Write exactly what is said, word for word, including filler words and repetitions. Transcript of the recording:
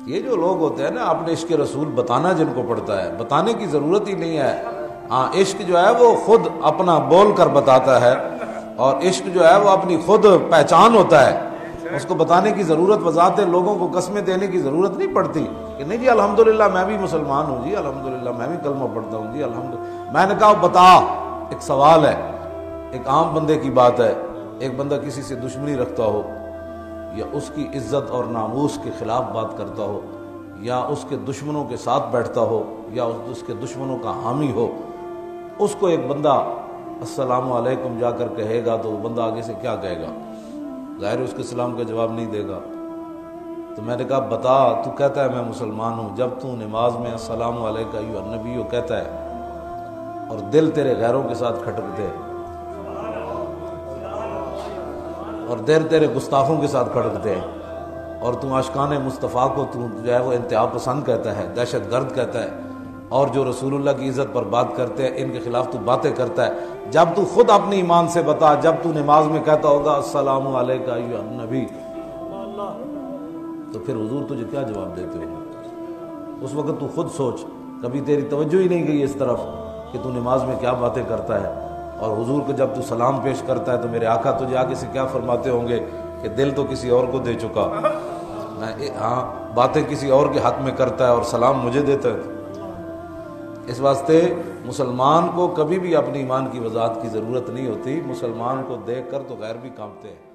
یہ جو لوگ ہوتے ہیں نا اپنے عشق رسول بتانا جن کو پڑتا ہے، بتانے کی ضرورت ہی نہیں ہے. ہاں عشق جو ہے وہ خود اپنا بول کر بتاتا ہے، اور عشق جو ہے وہ اپنی خود پہچان ہوتا ہے، اس کو بتانے کی ضرورت، وضاحت لوگوں کو قسمیں دینے کی ضرورت نہیں پڑتی کہ نہیں جی الحمدللہ میں بھی مسلمان ہوں جی، الحمدللہ میں بھی کلمہ پڑھتا ہوں جی الحمدللہ. میں نے کہا بتا، ایک سوال ہے، ایک عام بندے کی بات ہے، ایک بندہ کسی سے دشمنی رکھتا ہو یا اس کی عزت اور ناموس کے خلاف بات کرتا ہو یا اس کے دشمنوں کے ساتھ بیٹھتا ہو یا اس کے دشمنوں کا حامی ہو، اس کو ایک بندہ السلام علیکم جا کر کہے گا تو وہ بندہ آگے سے کیا کہے گا؟ ظاہر اس کے سلام کا جواب نہیں دے گا. تو میں نے کہا بتا، تو کہتا ہے میں مسلمان ہوں، جب تو نماز میں السلام علیکم ایھا النبی کہتا ہے اور دل تیرے غیروں کے ساتھ کھٹکتے ہیں اور دل تیرے گستاخوں کے ساتھ کھٹکتے ہیں اور تو عاشقان مصطفیٰ کو تو جو ہے وہ انتہا پسند کہتا ہے، دہشت گرد کہتا ہے، اور جو رسول اللہ کی عزت پر بات کرتے ہیں ان کے خلاف تو باتیں کرتا ہے. جب تو خود اپنی ایمان سے بتا، جب تو نماز میں کہتا ہوگا السلام علیکم ایھا النبی، تو پھر حضور تجھے کیا جواب دیتے ہو؟ اس وقت تو خود سوچ، کبھی تیری توجہ ہی نہیں گئی اس طرف کہ تو نماز میں کیا باتیں کرتا ہے، اور حضور کو جب تو سلام پیش کرتا ہے تو میرے آقا تجھے آگے سے کیا فرماتے ہوں گے کہ دل تو کسی اور کو دے چکا، میں ہاں باتیں کسی اور کے حق میں کرتا ہے اور سلام مجھے دیتا ہے. اس واسطے مسلمان کو کبھی بھی اپنی ایمان کی وضاحت کی ضرورت نہیں ہوتی، مسلمان کو دیکھ کر تو غیر بھی کانپتے ہیں.